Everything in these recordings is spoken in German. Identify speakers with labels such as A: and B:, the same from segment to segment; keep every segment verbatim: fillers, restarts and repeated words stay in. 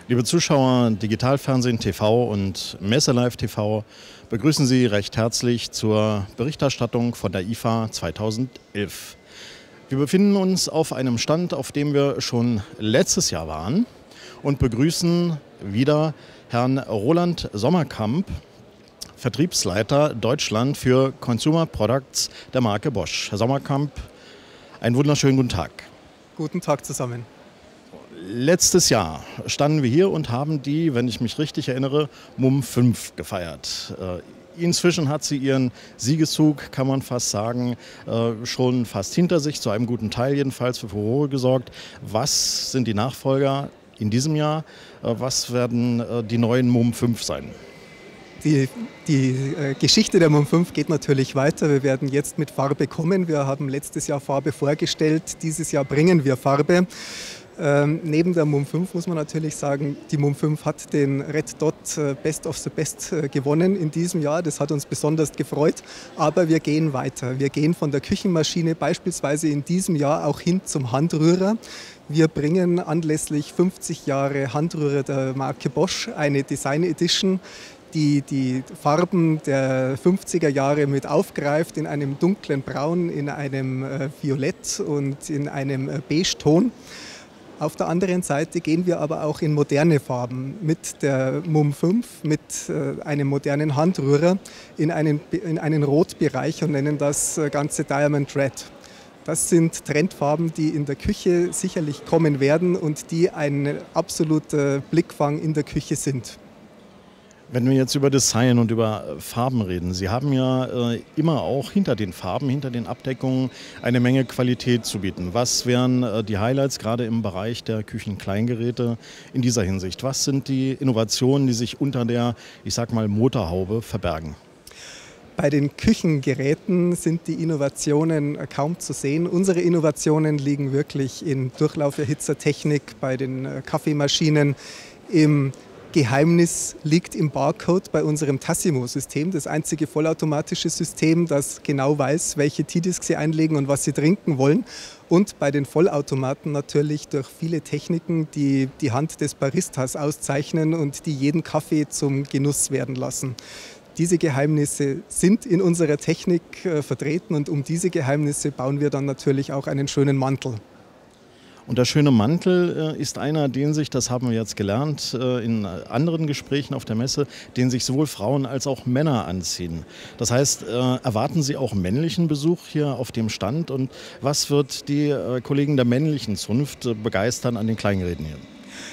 A: Liebe Zuschauer, Digitalfernsehen T V und Messe-Live T V begrüßen Sie recht herzlich zur Berichterstattung von der I F A zweitausendelf. Wir befinden uns auf einem Stand, auf dem wir schon letztes Jahr waren und begrüßen wieder Herrn Roland Sommerkamp, Vertriebsleiter Deutschland für Consumer Products der Marke Bosch. Herr Sommerkamp, einen wunderschönen guten Tag.
B: Guten Tag zusammen.
A: Letztes Jahr standen wir hier und haben die, wenn ich mich richtig erinnere, Mumm fünf gefeiert. Inzwischen hat sie ihren Siegeszug, kann man fast sagen, schon fast hinter sich, zu einem guten Teil jedenfalls für Furore gesorgt. Was sind die Nachfolger in diesem Jahr? Was werden die neuen Mumm fünf sein?
B: Die, die äh, Geschichte der Mumm fünf geht natürlich weiter. Wir werden jetzt mit Farbe kommen. Wir haben letztes Jahr Farbe vorgestellt. Dieses Jahr bringen wir Farbe. Ähm, neben der Mumm fünf muss man natürlich sagen, die Mumm fünf hat den Red Dot äh, Best of the Best äh, gewonnen in diesem Jahr. Das hat uns besonders gefreut. Aber wir gehen weiter. Wir gehen von der Küchenmaschine beispielsweise in diesem Jahr auch hin zum Handrührer. Wir bringen anlässlich fünfzig Jahre Handrührer der Marke Bosch eine Design Edition, die die Farben der fünfziger Jahre mit aufgreift in einem dunklen Braun, in einem äh, Violett und in einem äh, Beige-Ton. Auf der anderen Seite gehen wir aber auch in moderne Farben mit der Mumm fünf, mit äh, einem modernen Handrührer in einen, in einen Rotbereich und nennen das äh, Ganze Diamond Red. Das sind Trendfarben, die in der Küche sicherlich kommen werden und die ein absoluter Blickfang in der Küche sind.
A: Wenn wir jetzt über Design und über Farben reden, Sie haben ja äh, immer auch hinter den Farben, hinter den Abdeckungen eine Menge Qualität zu bieten. Was wären äh, die Highlights gerade im Bereich der Küchenkleingeräte in dieser Hinsicht? Was sind die Innovationen, die sich unter der, ich sag mal, Motorhaube verbergen?
B: Bei den Küchengeräten sind die Innovationen kaum zu sehen. Unsere Innovationen liegen wirklich in Durchlauferhitzertechnik, bei den Kaffeemaschinen, im Geheimnis liegt im Barcode bei unserem Tassimo-System, das einzige vollautomatische System, das genau weiß, welche T-Disk Sie einlegen und was Sie trinken wollen. Und bei den Vollautomaten natürlich durch viele Techniken, die die Hand des Baristas auszeichnen und die jeden Kaffee zum Genuss werden lassen. Diese Geheimnisse sind in unserer Technik äh, vertreten und um diese Geheimnisse bauen wir dann natürlich auch einen schönen Mantel.
A: Und der schöne Mantel äh, ist einer, den sich, das haben wir jetzt gelernt, äh, in anderen Gesprächen auf der Messe, den sich sowohl Frauen als auch Männer anziehen. Das heißt, äh, erwarten Sie auch männlichen Besuch hier auf dem Stand? Und was wird die äh, Kollegen der männlichen Zunft äh, begeistern an den Kleingeräten hier?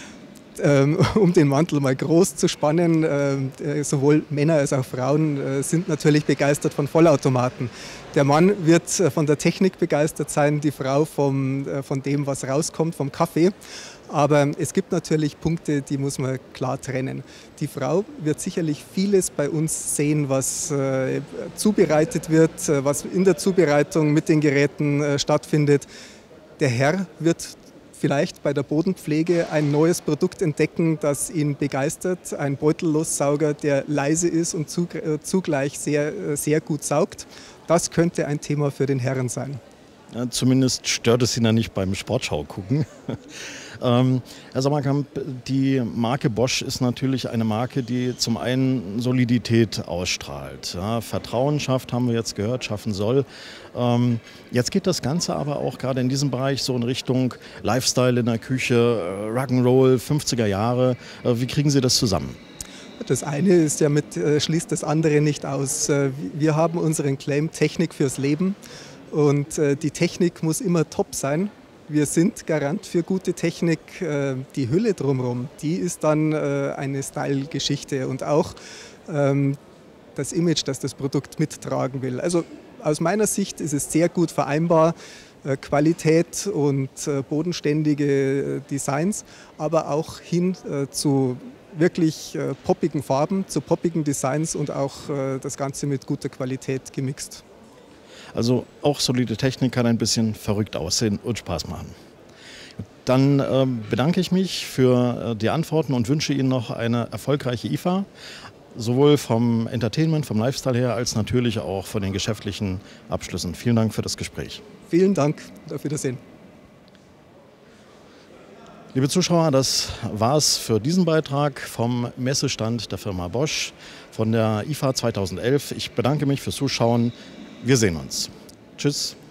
B: Ähm, um den Mantel mal groß zu spannen, äh, sowohl Männer als auch Frauen äh, sind natürlich begeistert von Vollautomaten. Der Mann wird äh, von der Technik begeistert sein, die Frau vom, äh, von dem, was rauskommt, vom Kaffee. Aber es gibt natürlich Punkte, die muss man klar trennen. Die Frau wird sicherlich vieles bei uns sehen, was äh, zubereitet wird, äh, was in der Zubereitung mit den Geräten äh, stattfindet. Der Herr wird vielleicht bei der Bodenpflege ein neues Produkt entdecken, das ihn begeistert. Ein Beutellosssauger, der leise ist und zugleich sehr, sehr gut saugt. Das könnte ein Thema für den Herrn sein.
A: Ja, zumindest stört es ihn ja nicht beim Sportschau gucken. ähm, Herr Sommerkamp, die Marke Bosch ist natürlich eine Marke, die zum einen Solidität ausstrahlt. Ja, Vertrauen schafft, haben wir jetzt gehört, schaffen soll. Ähm, jetzt geht das Ganze aber auch gerade in diesem Bereich so in Richtung Lifestyle in der Küche, äh, Rock'n'Roll, fünfziger Jahre. Äh, wie kriegen Sie das zusammen?
B: Das eine ist ja mit, äh, schließt das andere nicht aus. Äh, wir haben unseren Claim Technik fürs Leben. Und äh, die Technik muss immer top sein. Wir sind Garant für gute Technik. Äh, die Hülle drumherum, die ist dann äh, eine Style-Geschichte und auch ähm, das Image, das das Produkt mittragen will. Also aus meiner Sicht ist es sehr gut vereinbar, äh, Qualität und äh, bodenständige äh, Designs, aber auch hin äh, zu wirklich äh, poppigen Farben, zu poppigen Designs und auch äh, das Ganze mit guter Qualität gemixt.
A: Also auch solide Technik kann ein bisschen verrückt aussehen und Spaß machen. Dann äh, bedanke ich mich für äh, die Antworten und wünsche Ihnen noch eine erfolgreiche I F A, sowohl vom Entertainment, vom Lifestyle her, als natürlich auch von den geschäftlichen Abschlüssen. Vielen Dank für das Gespräch.
B: Vielen Dank, auf Wiedersehen.
A: Liebe Zuschauer, das war's für diesen Beitrag vom Messestand der Firma Bosch von der I F A zweitausendelf. Ich bedanke mich fürs Zuschauen. Wir sehen uns. Tschüss.